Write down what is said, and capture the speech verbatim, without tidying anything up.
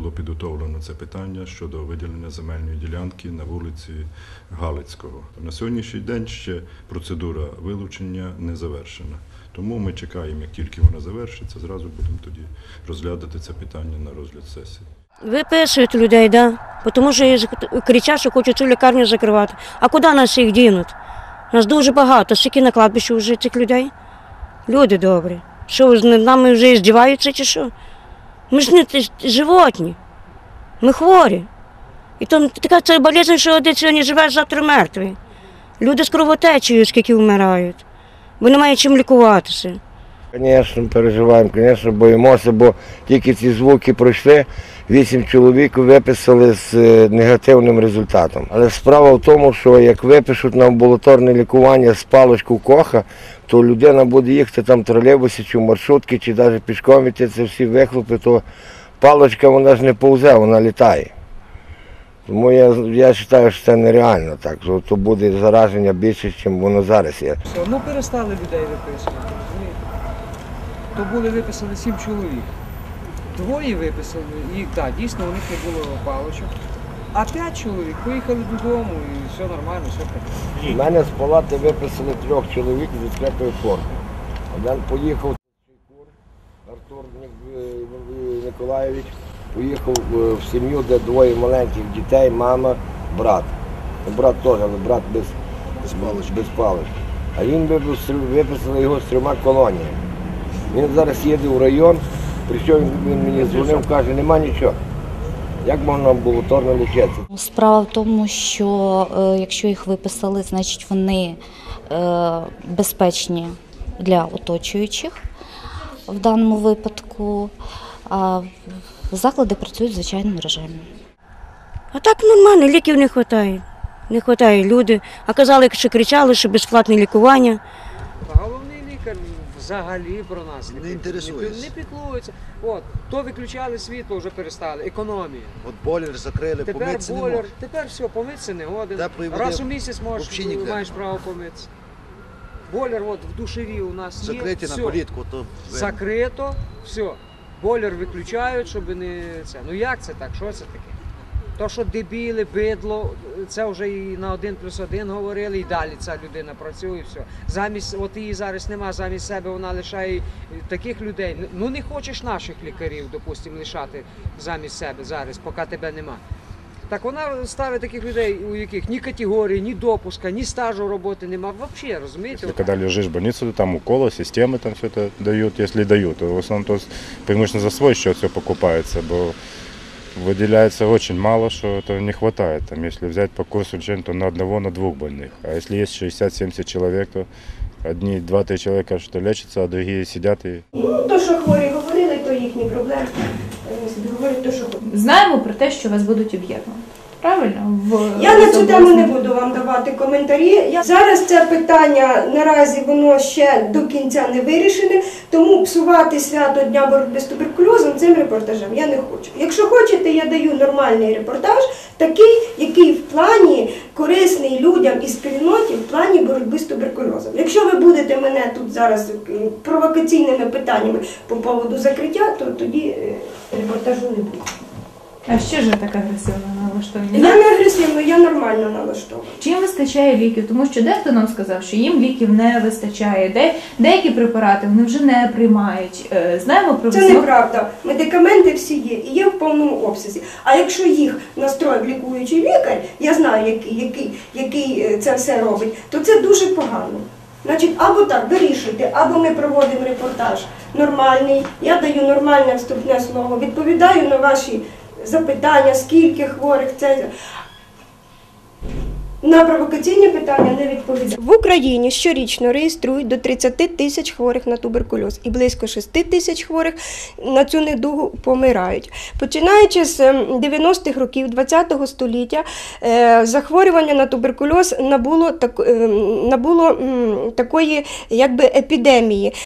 було підготовлено це питання щодо виділення земельної ділянки на вулиці Галицького. На сьогоднішній день ще процедура вилучення не завершена. Тому ми чекаємо, як тільки вона завершиться, зразу будемо тоді розглядати це питання на розгляд сесії. Виписують людей, да, тому що кричать, що хочуть цю лікарню закривати. А куди нас їх дінуть? Нас дуже багато, скільки на кладбищі вже цих людей. Люди добрі. Що, над нами вже здіваються чи що? Ми ж не животні, ми хворі. І то така це болезнь, що один сьогодні живе, завтра мертвий. Люди з кровотечею, скільки вмирають, бо немає чим лікуватися. Звісно, переживаємо, звісно, боїмося, бо тільки ці звуки пройшли, вісім чоловік виписали з негативним результатом. Але справа в тому, що як випишуть на амбулаторне лікування з паличку Коха, то людина буде їхати там в тролейбусі, чи в маршрутці, чи навіть пішком йти, це всі вихлопи, то паличка вона ж не повзе, вона літає. Тому я, я вважаю, що це нереально так, що то буде зараження більше, ніж воно зараз є. Ну перестали людей виписувати. То були виписані сім чоловік. Двоє виписали, і так, дійсно у них не було паличок. А п'ять чоловік поїхали додому і все нормально, все таке. У мене з палати виписали трьох чоловік з відкритою формою. Один поїхав Артур Миколаєвич, поїхав в сім'ю, де двоє маленьких дітей, мама, брат. Брат теж, але брат без, без палички. А він виписали його з трьома колоніями. Він зараз їде в район, причому він мені дзвонив, каже, нема нічого. Як можна амбулаторно лічитися? Справа в тому, що е, якщо їх виписали, значить вони е, безпечні для оточуючих в даному випадку, а заклади працюють в звичайному режимі. А так нормально, ліків не вистачає. Не вистачає люди. А казали, що кричали, що безплатне лікування. Головний лікар взагалі про нас не, не інтересується. Не піклується. От, то виключали світло, вже перестали. Економія. От бойлер закрили, тепер помитися не бойлер, можна. Тепер все, помитися не годен. Теплої води Раз у місяць можеш, маєш право помитися. Бойлер от, в душеві у нас є. Закриті все. на політку. То Закрито, все. Бойлер виключають, щоб не це. Ну як це так? Що це таке? То, що дебіли, бидло, це вже і на один плюс один говорили, і далі ця людина працює, і все. Замість, от її зараз нема, замість себе вона лишає таких людей. Ну не хочеш наших лікарів, допустимо, лишати замість себе зараз, поки тебе нема. Так вона ставить таких людей, у яких ні категорії, ні допуска, ні стажу роботи нема, взагалі, розумієте? Если когда лежишь в больнице, там уколы, системы там все это дают, если дают. То в основном то преимущественно за свой счет все покупается, бо выделяется очень мало, что этого не хватает. Там, если взять по курсу лечения, то на одного, на двух больных. А если есть шестьдесят-семьдесят человек, то одни, два-три человека что лечатся, а другие сидят и... Ну, то, що хворі говорили, то їхні проблеми. Говорять то, що знаємо про те, що вас будуть об'єднувати. Правильно? В... Я на цю тему не буду вам давати коментарі. Я... Зараз це питання наразі воно ще до кінця не вирішене, тому псувати свято Дня боротьби з туберкульозом цим репортажем я не хочу. Якщо хочете, я даю нормальний репортаж, такий, який в плані корисний людям і спільноті в плані боротьби з туберкульозом. Якщо ви будете мене тут зараз провокаційними питаннями по поводу закриття, то тоді репортажу не буде. А що ж ви так агресивно налаштовані? Я не агресивно, я нормально налаштована. Чи їм вистачає ліків? Тому що дехто нам сказав, що їм ліків не вистачає. Де, деякі препарати вони вже не приймають. Знаємо про Це неправда. Медикаменти всі є і є в повному обсязі. А якщо їх настроїв лікуючий лікар, я знаю, який, який, який це все робить, то це дуже погано. Значить, або так, вирішуйте, або ми проводимо репортаж нормальний, я даю нормальне вступне слово, відповідаю на ваші запитання, скільки хворих, це... На провокаційні питання не відповідаю. В Україні щорічно реєструють до тридцяти тисяч хворих на туберкульоз і близько шести тисяч хворих на цю недугу помирають. Починаючи з дев'яностих років ХХ століття, захворювання на туберкульоз набуло, так, набуло такої якби епідемії.